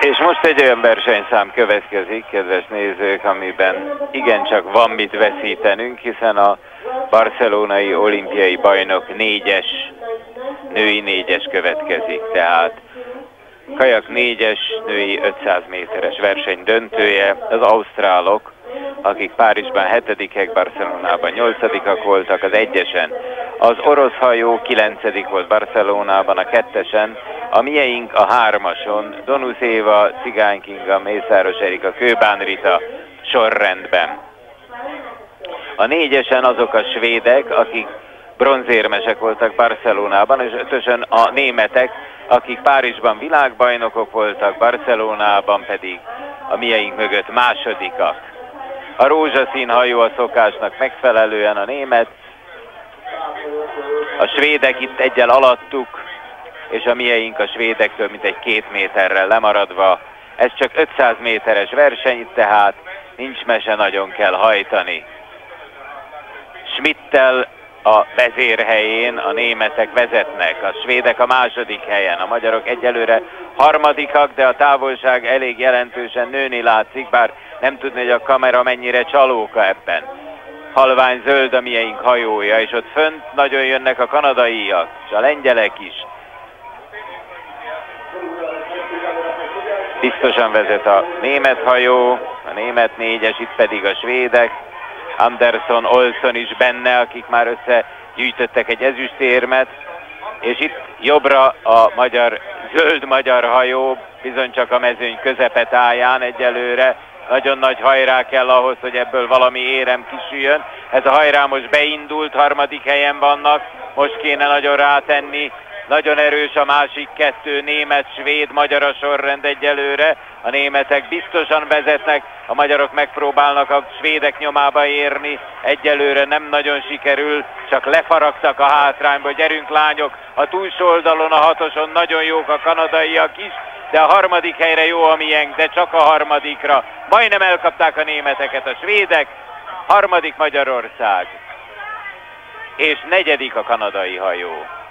És most egy olyan versenyszám következik, kedves nézők, amiben igencsak van mit veszítenünk, hiszen a barcelonai olimpiai bajnok női négyes következik. Tehát kajak négyes női 500 méteres verseny döntője, az ausztrálok, akik Párizsban 7-ek, Barcelonában 8-ak voltak, az egyesen. Az orosz hajó 9. volt Barcelonában, a kettesen, a mieink a 3-ason, Donusz Éva, Cigány Kinga, Mészáros Erika, Kőbán Rita sorrendben. A 4-esen azok a svédek, akik bronzérmesek voltak Barcelonában, és 5-ösön a németek, akik Párizsban világbajnokok voltak, Barcelonában pedig a mieink mögött másodikak. A rózsaszín hajó a szokásnak megfelelően a német, a svédek itt egyel alattuk, és a mieink a svédektől mintegy 2 méterrel lemaradva. Ez csak 500 méteres verseny, tehát nincs mese, nagyon kell hajtani. Schmidttel a vezérhelyén a németek vezetnek, a svédek a második helyen, a magyarok egyelőre harmadikak, de a távolság elég jelentősen nőni látszik, bár nem tudni, hogy a kamera mennyire csalóka ebben. Halvány zöld a mieink hajója, és ott fönt nagyon jönnek a kanadaiak, és a lengyelek is. Biztosan vezet a német hajó, a német 4-es, itt pedig a svédek. Anderson, Olson is benne, akik már összegyűjtöttek egy ezüstérmet, és itt jobbra a zöld magyar hajó, bizony csak a mezőny közepetáján egyelőre. Nagyon nagy hajrá kell ahhoz, hogy ebből valami érem kisüljön. Ez a hajrá most beindult, 3. helyen vannak, most kéne nagyon rátenni. Nagyon erős a másik kettő, német, svéd, magyar a sorrend egyelőre. A németek biztosan vezetnek, a magyarok megpróbálnak a svédek nyomába érni. Egyelőre nem nagyon sikerül, csak lefaragtak a hátrányba. Gyerünk lányok, a túlsó oldalon, a 6-oson nagyon jók a kanadaiak is, de a 3. helyre jó a miénk, de csak a 3-ra. Majdnem elkapták a németeket a svédek, 3. Magyarország, és 4. a kanadai hajó.